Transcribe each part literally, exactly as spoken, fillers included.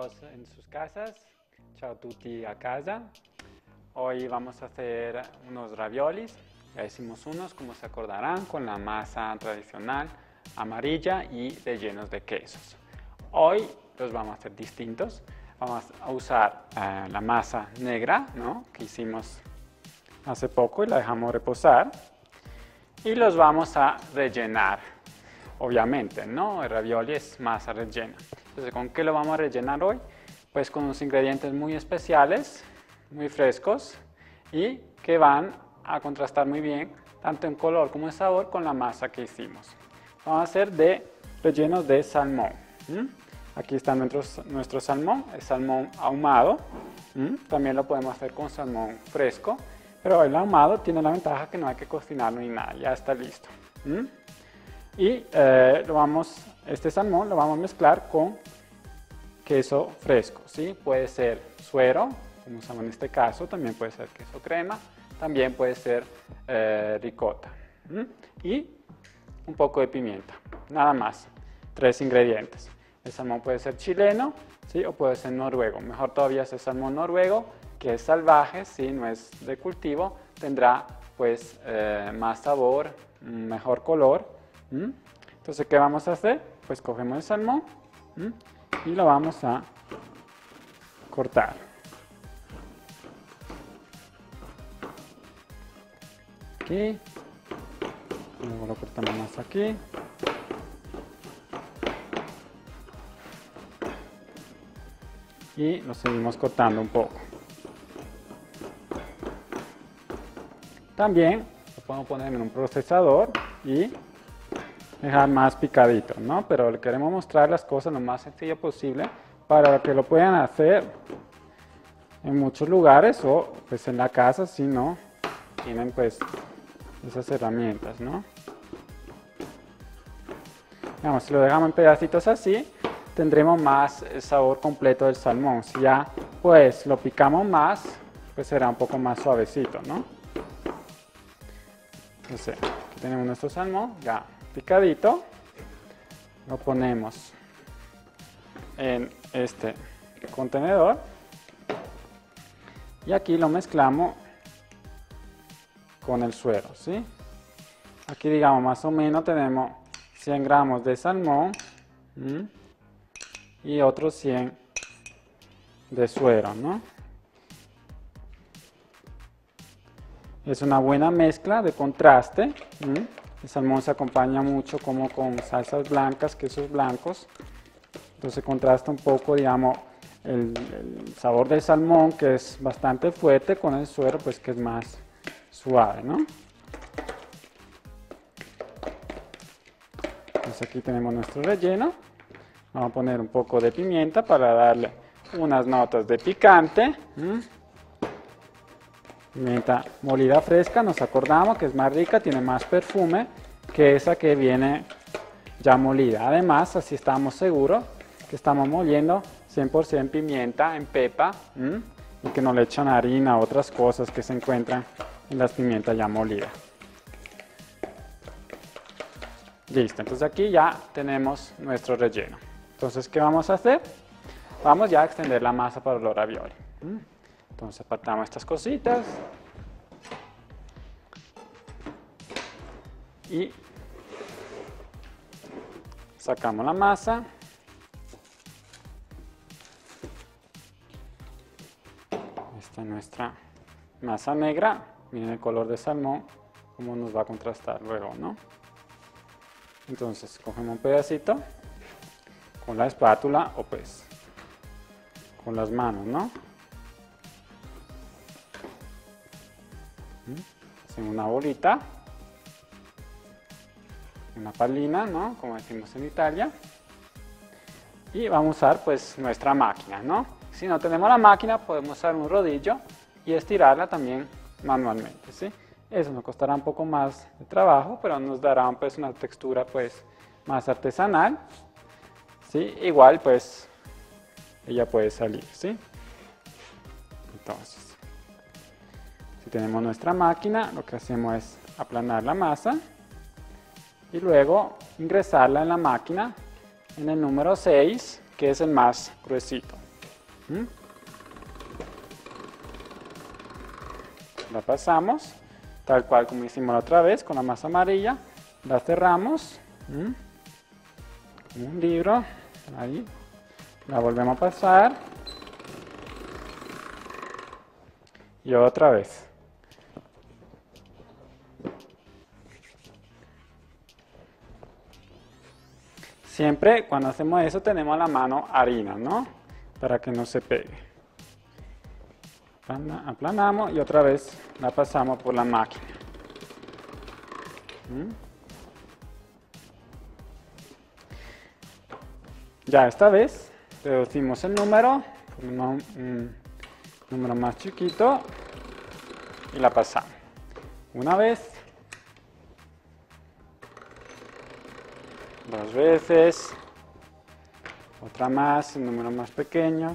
todos en sus casas. Ciao a tutti a casa. Hoy vamos a hacer unos raviolis. Ya hicimos unos, como se acordarán, con la masa tradicional amarilla y rellenos de quesos. Hoy los vamos a hacer distintos. Vamos a usar eh, la masa negra, ¿no?, que hicimos hace poco y la dejamos reposar. Y los vamos a rellenar, obviamente, ¿no? El ravioli es masa rellena. Entonces, ¿con qué lo vamos a rellenar hoy? Pues con unos ingredientes muy especiales, muy frescos y que van a contrastar muy bien, tanto en color como en sabor, con la masa que hicimos. Vamos a hacer de rellenos de salmón. ¿Mm? Aquí está nuestro, nuestro salmón, el salmón ahumado. ¿Mm? También lo podemos hacer con salmón fresco, pero el ahumado tiene la ventaja que no hay que cocinarlo ni nada, ya está listo. ¿Mm? Y eh, lo vamos, este salmón lo vamos a mezclar con queso fresco, ¿sí? Puede ser suero, como usamos en este caso, también puede ser queso crema, también puede ser eh, ricota. ¿Mm? Y un poco de pimienta, nada más, tres ingredientes. El salmón puede ser chileno, ¿sí?, o puede ser noruego. Mejor todavía es el salmón noruego, que es salvaje, ¿sí?, no es de cultivo, tendrá pues eh, más sabor, mejor color. ¿Mm? Entonces, ¿qué vamos a hacer? Pues cogemos el salmón ¿Mm? y lo vamos a cortar. Aquí, luego lo cortamos más aquí. Y lo seguimos cortando un poco. También lo podemos poner en un procesador y dejar más picadito, ¿no? Pero le queremos mostrar las cosas lo más sencillo posible para que lo puedan hacer en muchos lugares o pues en la casa si no tienen pues esas herramientas, ¿no? Digamos, si lo dejamos en pedacitos así, tendremos más el sabor completo del salmón. Si ya pues lo picamos más, pues será un poco más suavecito, ¿no? Entonces, aquí tenemos nuestro salmón ya picadito. Lo ponemos en este contenedor y aquí lo mezclamos con el suero, ¿sí? Aquí, digamos, más o menos tenemos cien gramos de salmón ¿m? y otros cien de suero, ¿no? Es una buena mezcla de contraste. ¿m? El salmón se acompaña mucho como con salsas blancas, quesos blancos. Entonces contrasta un poco, digamos, el, el sabor del salmón, que es bastante fuerte, con el suero, pues que es más suave, ¿no? Entonces aquí tenemos nuestro relleno. Vamos a poner un poco de pimienta para darle unas notas de picante. ¿Mm? Pimienta molida fresca, nos acordamos que es más rica, tiene más perfume que esa que viene ya molida. Además, así estamos seguros que estamos moliendo cien por ciento pimienta en pepa ¿m? y que no le echan harina o otras cosas que se encuentran en las pimientas ya molidas. Listo, entonces aquí ya tenemos nuestro relleno. Entonces, ¿qué vamos a hacer? Vamos ya a extender la masa para los ravioli. ¿m? Entonces apartamos estas cositas y sacamos la masa. Esta es nuestra masa negra. Miren el color de salmón, cómo nos va a contrastar luego, ¿no? Entonces cogemos un pedacito con la espátula o pues con las manos, ¿no? Hacemos una bolita, una pallina, ¿no?, como decimos en Italia, y vamos a usar pues nuestra máquina, ¿no? Si no tenemos la máquina, podemos usar un rodillo y estirarla también manualmente, ¿sí? Eso nos costará un poco más de trabajo, pero nos dará pues una textura pues más artesanal, ¿sí? Igual pues ella puede salir, ¿sí? Entonces, si tenemos nuestra máquina, lo que hacemos es aplanar la masa y luego ingresarla en la máquina en el número seis, que es el más gruesito. ¿Mm? La pasamos, tal cual como hicimos la otra vez con la masa amarilla. La cerramos. ¿Mm? Un libro. Ahí. La volvemos a pasar. Y otra vez. Siempre cuando hacemos eso tenemos a la mano harina, ¿no? Para que no se pegue. Aplanamos y otra vez la pasamos por la máquina. ¿Mm? Ya esta vez reducimos el número, ponemos un número más chiquito y la pasamos. Una vez. Dos veces, otra más, un número más pequeño.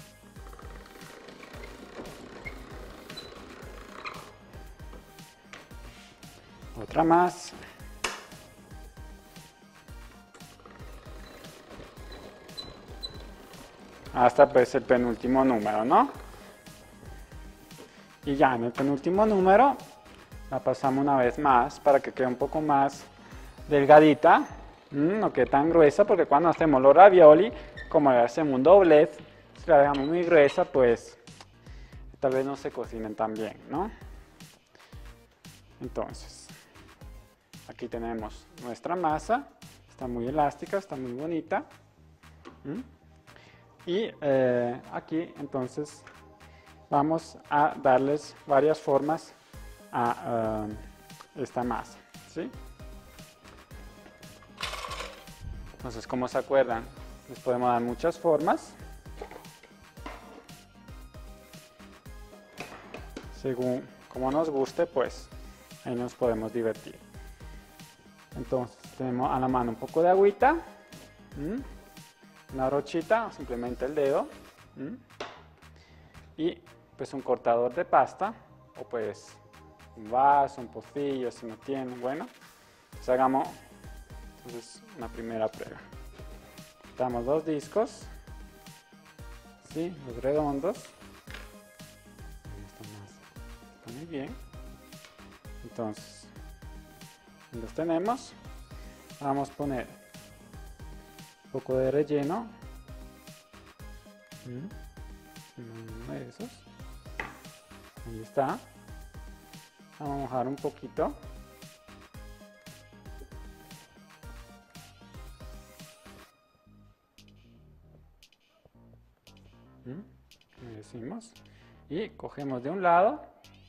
Otra más. Hasta pues el penúltimo número, ¿no? Y ya en el penúltimo número la pasamos una vez más para que quede un poco más delgadita. Mm, no quede tan gruesa, porque cuando hacemos los ravioli, como le hacemos un doblez, si la dejamos muy gruesa, pues tal vez no se cocinen tan bien, ¿no? Entonces, aquí tenemos nuestra masa, está muy elástica, está muy bonita. ¿Mm? Y eh, aquí entonces vamos a darles varias formas a uh, esta masa, ¿sí? Entonces, como se acuerdan, les podemos dar muchas formas, según como nos guste, pues ahí nos podemos divertir. Entonces, tenemos a la mano un poco de agüita, ¿Mm? una brochita, simplemente el dedo, ¿Mm? y pues un cortador de pasta, o pues un vaso, un pocillo, si no tienen, bueno, pues hagamos entonces una primera prueba. Damos dos discos, ¿sí? Los redondos. Está muy bien. Entonces, los tenemos. Vamos a poner un poco de relleno. Uno de esos. Ahí está. Vamos a mojar un poquito. ¿Mm? Decimos. Y cogemos de un lado.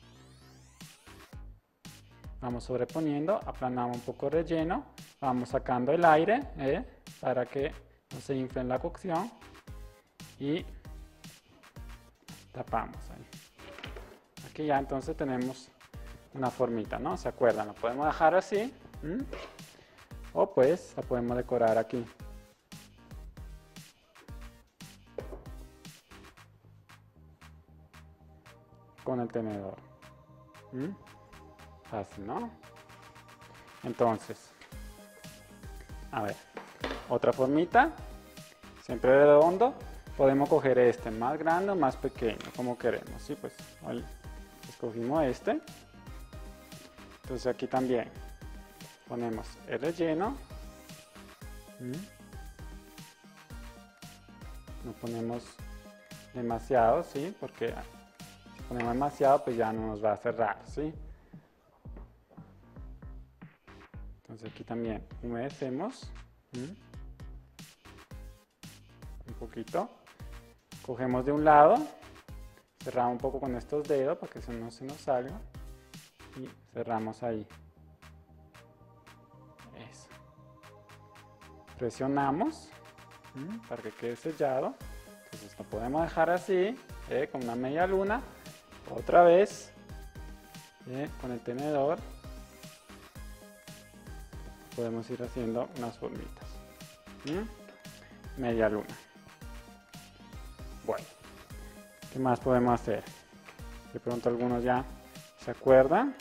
Vamos sobreponiendo, aplanamos un poco el relleno, vamos sacando el aire ¿eh? para que no se infle en la cocción y tapamos ahí. Aquí ya entonces tenemos una formita, ¿no? ¿Se acuerdan? Lo podemos dejar así ¿m? o pues la podemos decorar aquí. Con el tenedor. ¿Mm? Fácil, ¿no? Entonces, a ver, otra formita, siempre redondo. Podemos coger este más grande o más pequeño, como queremos, ¿sí? Pues hoy escogimos este. Entonces aquí también ponemos el relleno. ¿Mm? No ponemos demasiado, ¿sí? Porque si ponemos demasiado, pues ya no nos va a cerrar, ¿sí? Entonces aquí también humedecemos ¿Mm? un poquito, cogemos de un lado, cerramos un poco con estos dedos para que eso no se nos salga y cerramos ahí. Eso. Presionamos ¿Mm? para que quede sellado. Entonces lo podemos dejar así, ¿eh? con una media luna, otra vez ¿eh? con el tenedor. Podemos ir haciendo unas formitas. ¿Mm? Media luna. Bueno, ¿qué más podemos hacer? De pronto algunos ya se acuerdan.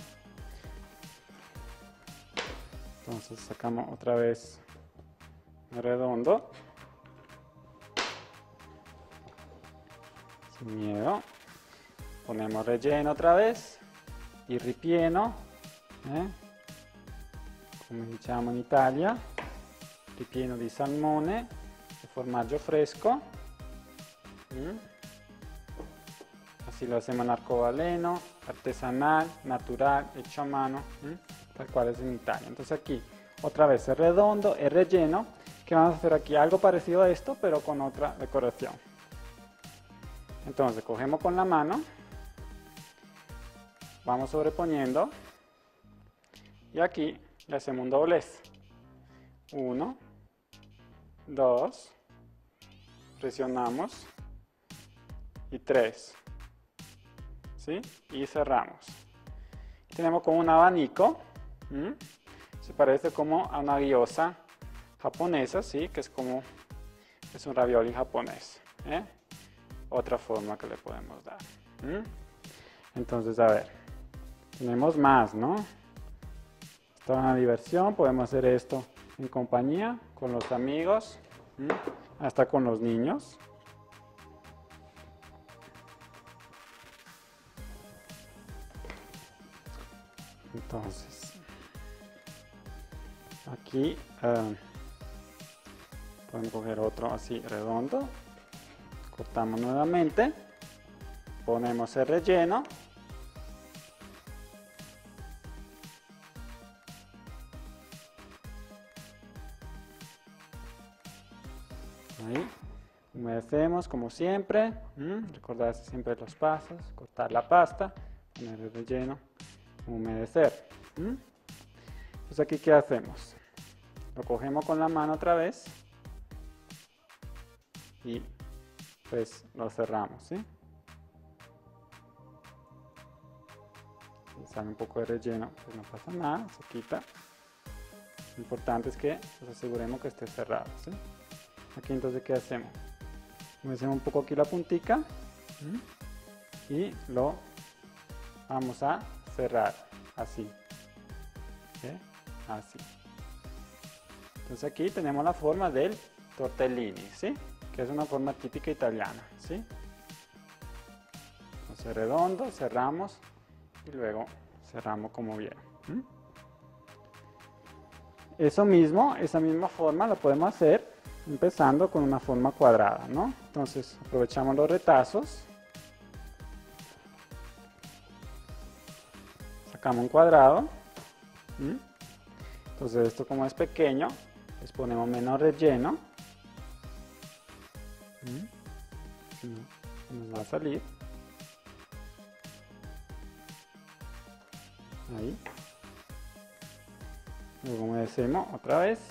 Entonces sacamos otra vez el redondo. sin miedo. Ponemos relleno otra vez, il ripieno, eh? come diciamo in Italia, ripieno di salmone e formaggio fresco. ¿Mm? Así lo hacemos en arcobaleno, artesanal, natural, hecho a mano, ¿Mm? tal cual es en Italia. Entonces aquí otra vez el redondo, el relleno, que vamos a hacer aquí algo parecido a esto, pero con otra decoración. Entonces cogemos con la mano, vamos sobreponiendo y aquí le hacemos un doblez. Uno, dos, presionamos y tres, ¿sí? Y cerramos. Tenemos como un abanico, ¿m? Se parece como a una gyoza japonesa, ¿sí? Que es como, es un ravioli japonés, ¿eh? Otra forma que le podemos dar. ¿M? Entonces, a ver, tenemos más, ¿no? Esta es una diversión, podemos hacer esto en compañía, con los amigos, ¿m? Hasta con los niños. Entonces, aquí eh, podemos coger otro así redondo, cortamos nuevamente, ponemos el relleno, ahí, humedecemos como siempre, ¿m? Recordarse siempre los pasos, cortar la pasta, poner el relleno, humedecer. ¿Mm? Entonces aquí ¿qué hacemos? Lo cogemos con la mano otra vez y pues lo cerramos, ¿sí? Si sale un poco de relleno, pues no pasa nada, se quita. Lo importante es que nos aseguremos que esté cerrado, ¿sí? Aquí entonces ¿qué hacemos? Humedecemos un poco aquí la puntica, ¿Mm? y lo vamos a cerrar así, ¿eh? Así. Entonces aquí tenemos la forma del tortellini, ¿sí? Que es una forma típica italiana, ¿sí? Entonces redondo, cerramos y luego cerramos como bien. ¿Mm? Eso mismo, esa misma forma la podemos hacer empezando con una forma cuadrada, ¿no? Entonces aprovechamos los retazos. Sacamos un cuadrado. ¿Mm? Entonces esto como es pequeño, les ponemos menos relleno. ¿Mm? Si no, nos va a salir. Ahí. Luego humedecemos otra vez.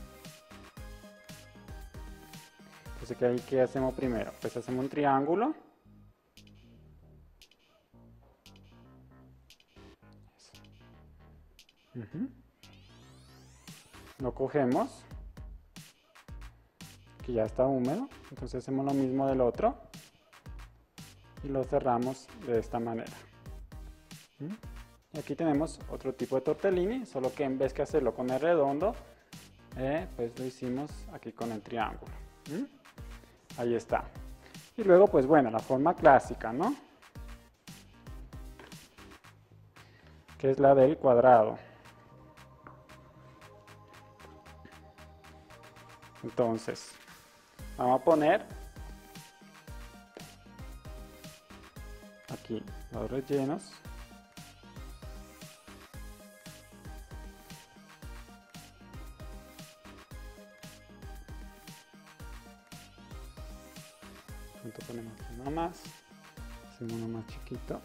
Entonces ¿qué, ahí, ¿qué hacemos primero? Pues hacemos un triángulo. Uh-huh. Lo cogemos, que ya está húmedo, entonces hacemos lo mismo del otro y lo cerramos de esta manera. ¿Mm? Y aquí tenemos otro tipo de tortellini, solo que en vez que hacerlo con el redondo, eh, pues lo hicimos aquí con el triángulo. ¿Mm? Ahí está. Y luego pues bueno, la forma clásica, ¿no? Que es la del cuadrado. Entonces, vamos a poner aquí los rellenos. Entonces ponemos uno más, hacemos uno más chiquito.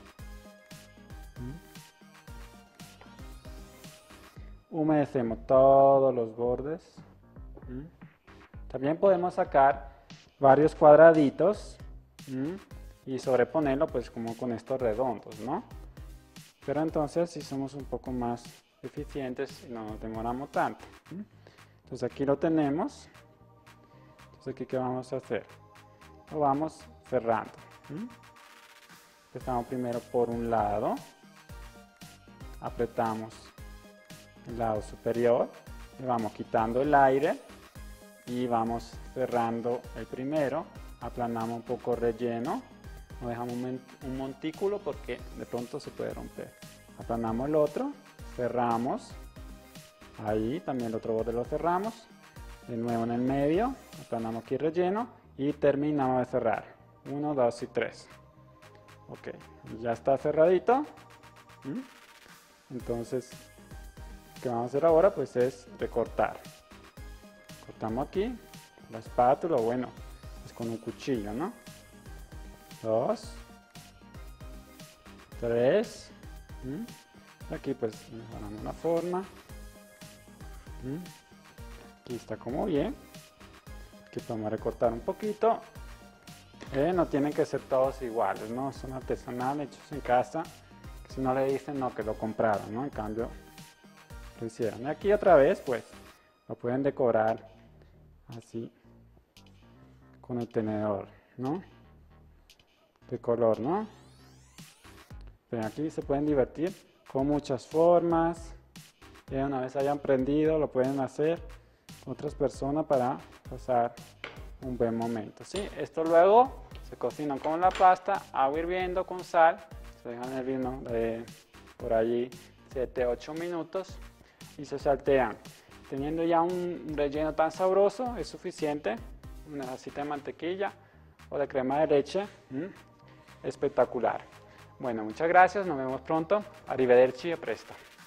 Humedecemos todos los bordes. También podemos sacar varios cuadraditos ¿m? y sobreponerlo pues como con estos redondos, ¿no? Pero entonces si somos un poco más eficientes y no nos demoramos tanto. ¿m? Entonces aquí lo tenemos. Entonces aquí ¿qué vamos a hacer? Lo vamos cerrando. ¿m? Empezamos primero por un lado. Apretamos el lado superior. Le vamos quitando el aire. Y vamos cerrando el primero, aplanamos un poco el relleno, no dejamos un, un montículo porque de pronto se puede romper. Aplanamos el otro, cerramos, ahí también el otro borde lo cerramos, de nuevo en el medio, aplanamos aquí el relleno y terminamos de cerrar. uno, dos y tres. Ok, ya está cerradito. ¿Mm? Entonces, lo que vamos a hacer ahora pues es recortar. Cortamos aquí, la espátula, bueno, es con un cuchillo, ¿no? Dos, tres, ¿Mm? Aquí pues mejoramos la forma. ¿Mm? Aquí está como bien. Aquí podemos recortar un poquito. Eh, no tienen que ser todos iguales, ¿no? Son artesanales, hechos en casa. Si no le dicen no, que lo compraron, ¿no? En cambio, lo hicieron. Y aquí otra vez, pues, lo pueden decorar así, con el tenedor, ¿no? De color, ¿no? Pero aquí se pueden divertir con muchas formas. Y una vez hayan aprendido, lo pueden hacer con otras personas para pasar un buen momento, ¿sí? Esto luego se cocina con la pasta, agua hirviendo con sal, se dejan herviendo de por allí siete a ocho minutos y se saltean. Teniendo ya un relleno tan sabroso, es suficiente una tacita de mantequilla o de crema de leche. ¿Mm? Espectacular. Bueno, muchas gracias, nos vemos pronto. Arrivederci, a presto.